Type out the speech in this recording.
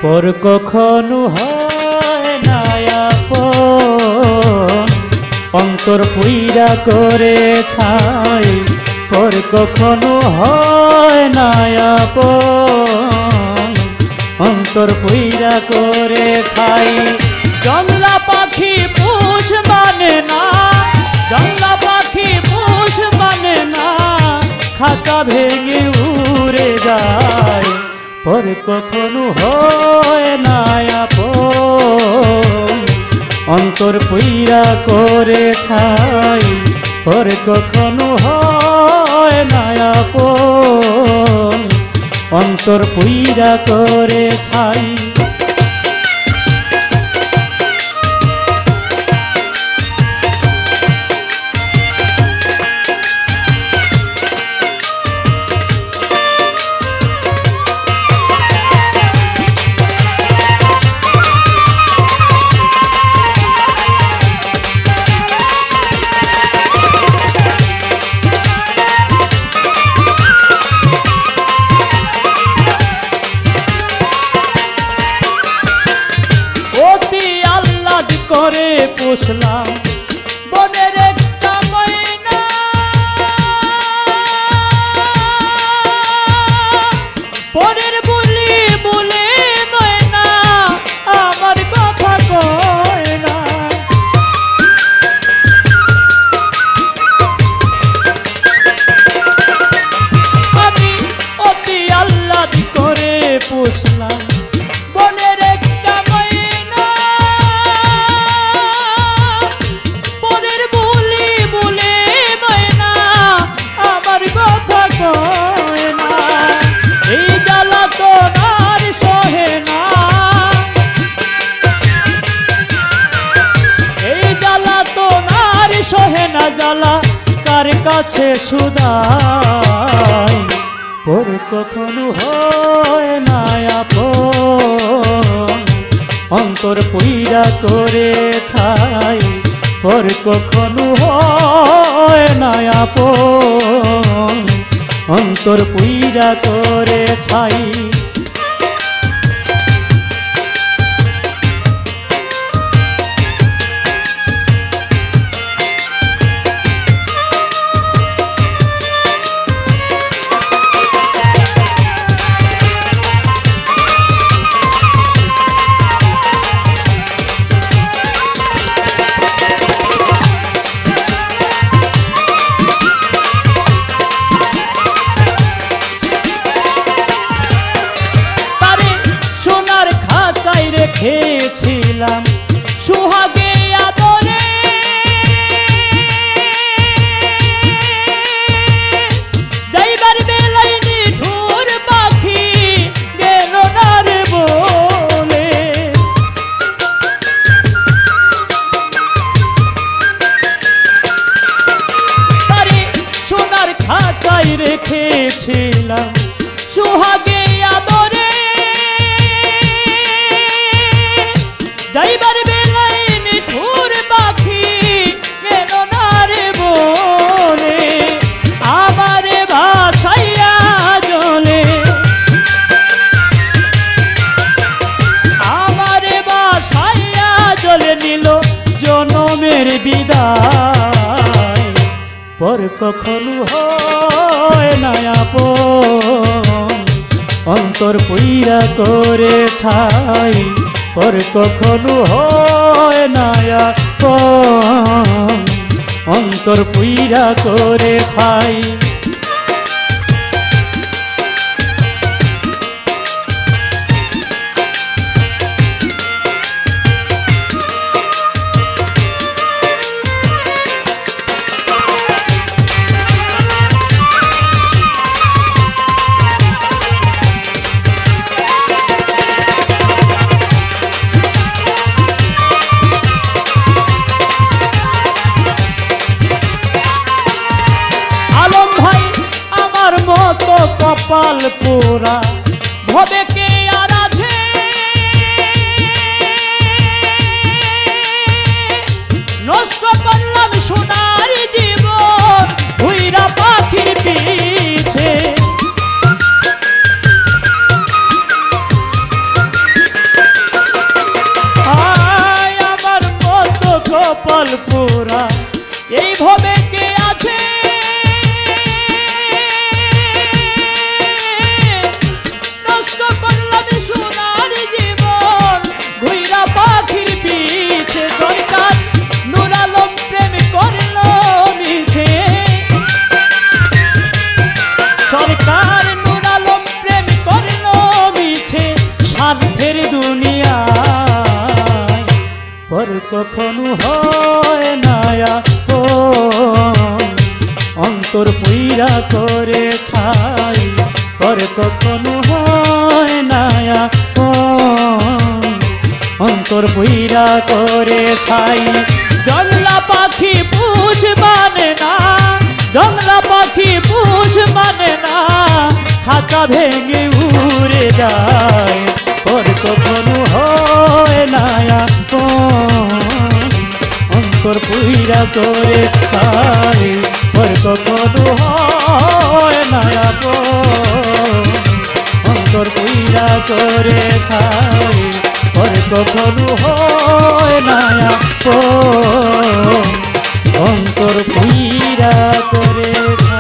পর কখনো হয় না আপন, অন্তর পুইরা করে ছাই। পর কখনো হয় না আপন, অন্তর পুইরা করে ছাই। জংলা পাখি পোষ মানে না, জংলা পাখি পোষ মানে না, খাঁচা ভেঙে উড়ে যায়। পর কখনো হয় না আপন, অন্তর পুইরা করে ছাই। পর কখনো হয় না আপন, অন্তর পুইরা করে ছাই। করে পুষলাম বনের একটা ময়না, বনের বলি বলে ময়না আমার কথা কয় না। আমি অতি আহ্লাদ করে পুষলাম বনের একটা ময়না, বনের বলি বলে ময়না আমার কথা কয় না। এই জ্বালা তো আর সহে না, এই জ্বালা তো আর সহে না, জ্বালা কার কাছে সুদাই। পর কখনো হয় না আপন, অন্তর পুইরা করে ছাই। পর কখনো হয় না আপন, অন্তর পুইরা করে ছাই। রেখেছিলাম সুহাগে আদরে, যাইবার বেলায় নিঠুর পাখি গেল না রে বলে। তারে সোনার খাঁচায় রেখেছিলাম সুহাগে আদরে, যাইবার বেলায় নিঠুর পাখি গেল না রে বলে। আমারে ভাসাইয়া জলে, আমারে ভাসাইয়া জলে নিল জনমের বিদায়। পর কখনো হয় না আপন, অন্তর পুইরা করে ছাই। পর কখনো হয় না আপন, অন্তর পুইরা করে ছাই। কপাল পোড়া ভবে কে আর আছে, নষ্ট করলাম সোনার জীবন উইরা পাখির পিছে। পাগল পুরা এইভাবে কে আছে নষ্ট করলাম সোনার জীবন ঘুইরা পাখির পিছে সরকার নূর আলম প্রেম করল মিছে সরকার নূর আলম প্রেম করল মিছে স্বার্থের দুনিয়ায় পর কখনো হয় না অন্তর পুইরা করে ছাই পর কখনো হয় না অন্তর পুইরা করে ছাই জংলা পাখি পুষ মানে না জংলা পাখি পুষ মানে না খাঁচা ভেঙে উড়ে যায় পর কখনো হয় না অন্তর পুইরা করে ছাই পর কখনো হয় না অন্তর পুইরা করে ছাই পর কখনো হয় না অন্তর পুইরা করে